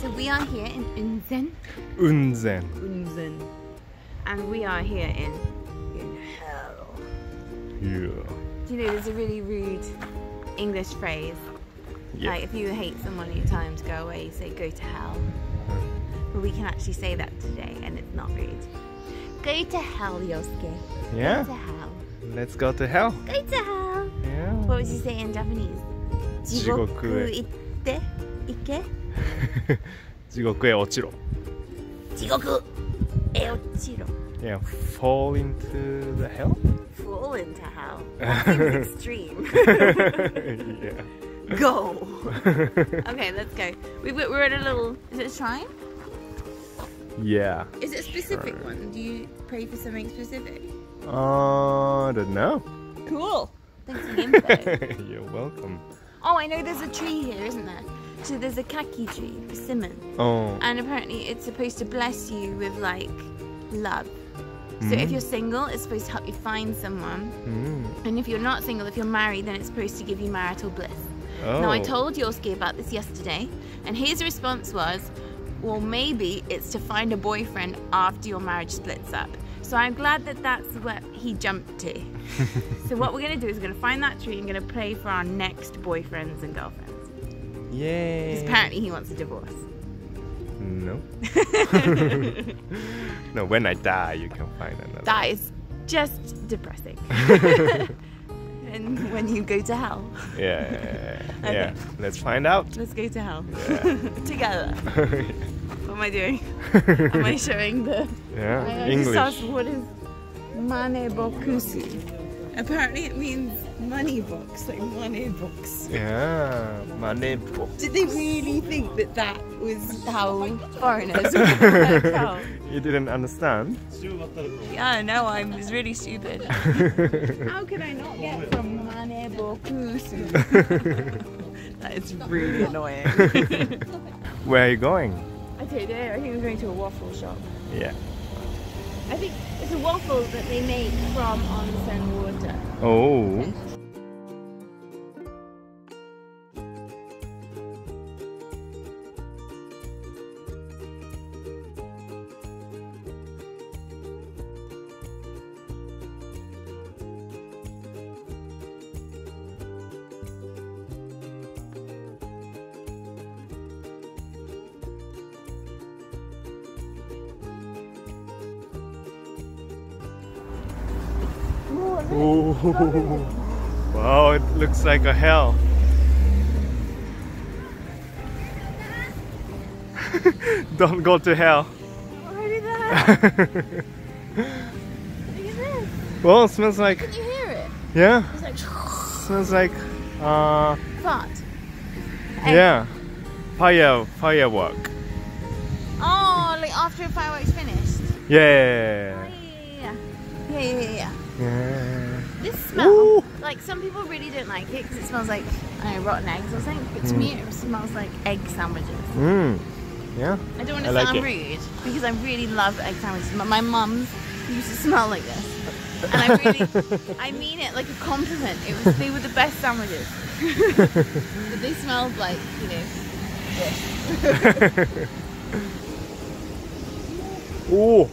So we are here in Unzen. Unzen. And we are here in hell. Yeah. Do you know there's a really rude English phrase? Yeah. Like if you hate someone and you tell them to go away, you say go to hell. But we can actually say that today and it's not rude. Go to hell, Yosuke. Yeah. Go to hell. Let's go to hell. Go to hell. Yeah. What would you say in Japanese? 地獄行って行け地獄へ落ちろ。 地獄へ落ちろ Yeah, fall into the hell? Fall into hell. That seems extreme. Yeah. Go. Okay, let's go. We're at a little. Is it a shrine? Yeah. Is it a specific one? Do you pray for something specific? I don't know. Cool. Thanks for the info. You're welcome. Oh, I know there's a tree here, isn't there? So there's a kaki tree, persimmon. Oh. And apparently it's supposed to bless you with like love. So if you're single, it's supposed to help you find someone. And if you're not single, if you're married, then it's supposed to give you marital bliss. Oh. Now I told Yosuke about this yesterday, and his response was, well, maybe it's to find a boyfriend after your marriage splits up. So I'm glad that that's what he jumped to. So what we're going to do is we're going to find that tree and going to pray for our next boyfriends and girlfriends. Yay. Because apparently he wants a divorce. No. No, when I die, you can find another. That is just depressing. And when you go to hell. Yeah. Okay. Yeah. Let's find out. Let's go to hell. Yeah. Together. What am I doing? Am I showing the... Yeah. I English. just asked what is manebokusu. Apparently it means money box, like money box. Yeah. Manebo. Did they really think that that was how foreigners would work out? You didn't understand? Yeah, no, I was really stupid. How could I not get from manebokusu? That is really annoying. Where are you going? I don't know, I think we're going to a waffle shop. Yeah. I think it's a waffle that they make from onsen water. Oh. Oh. Wow, it looks like a hell. Don't go to hell. Already there? Look at this. Well, it smells like, Can you hear it? yeah, It's like smells like, fart. yeah, firework. Oh, like after a fireworks finished. Yeah. Yeah. Yeah. This smell, Ooh. like some people really don't like it because it smells like, I don't know, rotten eggs or something. But to me, it smells like egg sandwiches. Yeah. I don't want to I like sound it. rude because I really love egg sandwiches. My mum used to smell like this, and I really, I mean it like a compliment. They were the best sandwiches, but they smelled like, you know, this. Oh.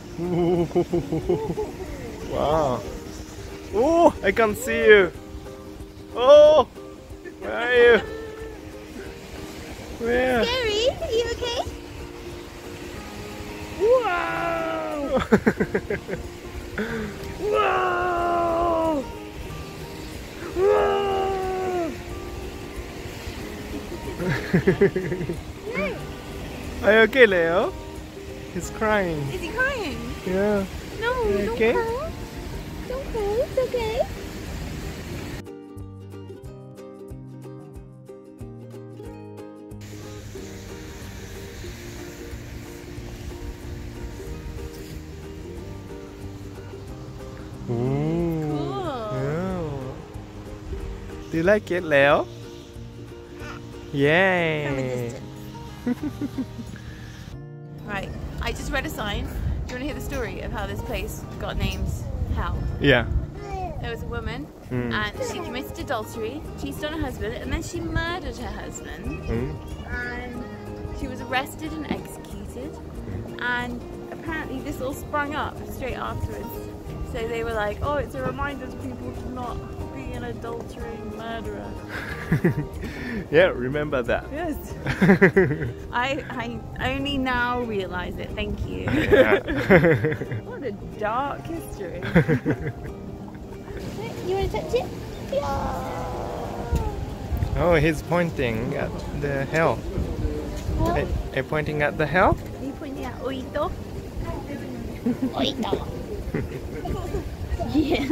Wow. Oh, I can see you. Oh, where are you? Where? Gary, are you okay? Wow. Wow. Wow. Are you okay, Leo? He's crying. Is he crying? Yeah. No, You don't okay? cry. Don't cry, it's okay. Ooh. Cool. Yeah. Do you like it, Leo? Yay. From a distance. Right, I just read a sign. Do you want to hear the story of how this place got named Hell? Yeah. There was a woman and she committed adultery, cheated on her husband, and then she murdered her husband. And she was arrested and executed, and apparently this all sprung up straight afterwards. So they were like, oh, it's a reminder to people to not be an adultering murderer. Yeah, remember that. Yes. I only now realise it, thank you. Yeah. What a dark history. You want to touch it? Yeah. Oh, he's pointing at the hill. Are you pointing at the hill? Are you pointing at Oito? Oito. Yeah.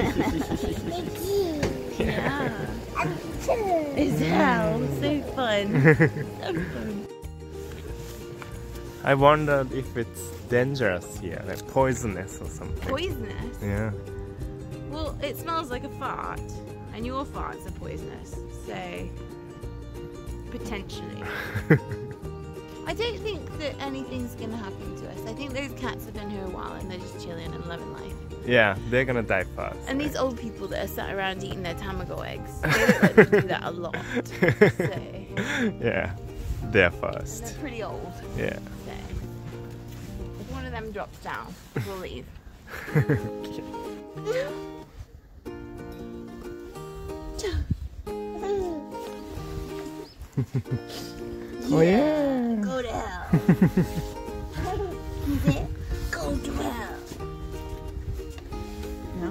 Yeah. It's hell. So fun. So fun. I wondered if it's dangerous here, like poisonous or something. Poisonous? Yeah. Well, it smells like a fart, and your farts are poisonous, so potentially. I don't think that anything's gonna happen to us. I think those cats have been here a while and they're just chilling and loving life. Yeah, they're gonna die fast. And these old people that are sat around eating their tamago eggs, they look like they do that a lot. So. Yeah, they're And fast. they're pretty old. Yeah. So. If one of them drops down, we'll leave. Oh yeah. Go to hell. Is it? Go to hell. No?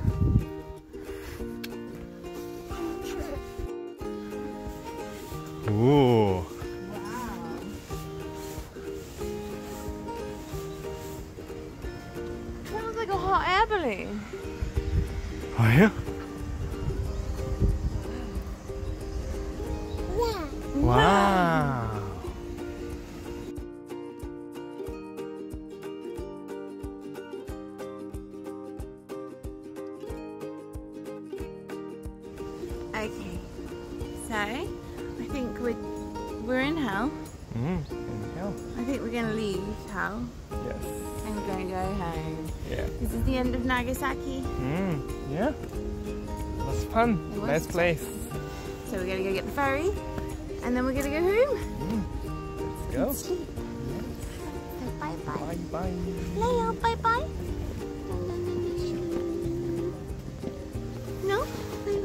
Ooh. Wow. Sounds like a hot air balloon. Oh yeah? Wow. Okay, so I think we're in hell. In hell. I think we're gonna leave hell Yes. and we're gonna go home. Yeah. This is the end of Nagasaki. Yeah. It was fun. It was Nice place. So we're gonna go get the ferry and then we're gonna go home. Let's go. Sleep. So bye bye. Bye bye. Leo, bye bye. No? Bye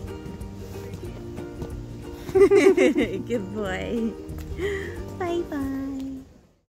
bye. Good boy. Bye bye.